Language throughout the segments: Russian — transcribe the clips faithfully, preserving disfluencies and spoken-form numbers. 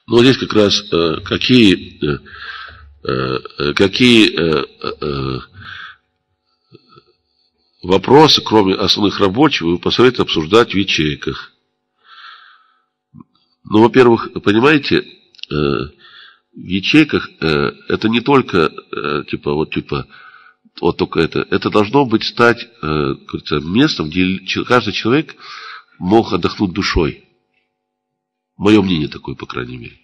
Но здесь как раз э, какие, э, э, какие э, э, вопросы, кроме основных рабочих, вы посоветуете обсуждать в ячейках. Ну, во-первых, понимаете, э, в ячейках э, это не только э, типа вот типа вот только это, это должно быть стать э, местом, где каждый человек мог отдохнуть душой. Мое мнение такое, по крайней мере.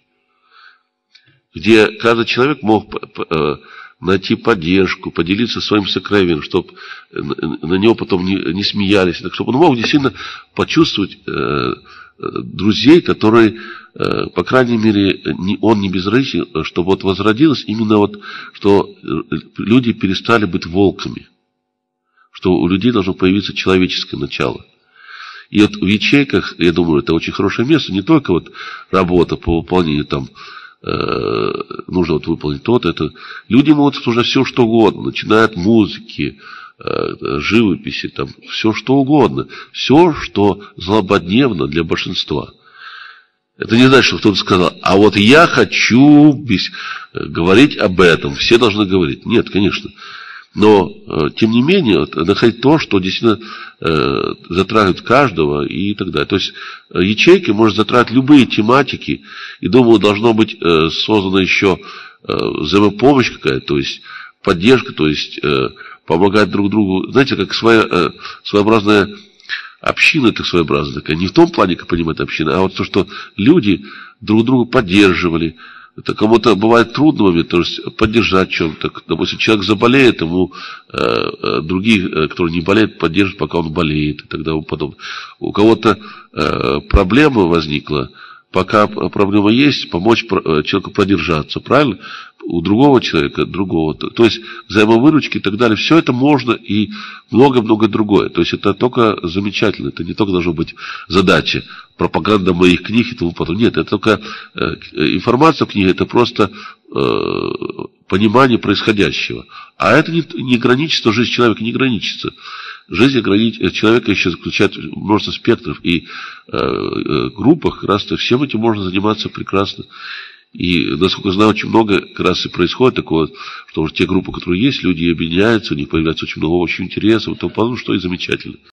Где каждый человек мог э, найти поддержку, поделиться своим сокровием, чтобы на него потом не, не смеялись, чтобы он мог действительно почувствовать э, друзей, которые, э, по крайней мере, не, он не безразличен, чтобы вот возродилось именно вот, что люди перестали быть волками, что у людей должно появиться человеческое начало. И вот в ячейках, я думаю, это очень хорошее место, не только вот работа по выполнению там, э, нужно вот выполнить то-то, это. Люди могут обсуждать все, что угодно, начиная от музыки, э, живописи, там, все, что угодно. Все, что злободневно для большинства. Это не значит, что кто-то сказал, а вот я хочу без... говорить об этом, все должны говорить. Нет, конечно. Но, э, тем не менее, вот, находить то, что действительно э, затрагивает каждого и так далее. То есть, э, ячейки может затрагивать любые тематики, и, думаю, должно быть э, создана еще э, взаимопомощь какая-то, то есть, поддержка, то есть, э, помогать друг другу. Знаете, как своя, э, своеобразная община, это своеобразная такая. Не в том плане, как понимает община, а вот то, что люди друг друга поддерживали. Это кому-то бывает трудно момент, то есть поддержать чем-то. Допустим, человек заболеет, ему э, э, другие, э, которые не болеют, поддержат, пока он болеет и так далее. Подобное. У кого-то э, проблема возникла, пока проблема есть, помочь человеку продержаться, правильно? У другого человека, другого. То есть взаимовыручки и так далее. Все это можно и много-много другое. То есть это только замечательно. Это не только должно быть задача, пропаганда моих книг и тому подобное. Нет, это только э, информация в книге, это просто э, понимание происходящего. А это не, не граничится, жизнь человека не граничится. Жизнь человека еще заключает множество спектров. И э, э, группах, как раз всем этим можно заниматься прекрасно. И, насколько я знаю, очень много как раз и происходит такого, что уже те группы, которые есть, люди объединяются, у них появляется очень много очень интересов, и тому подобное, что и замечательно.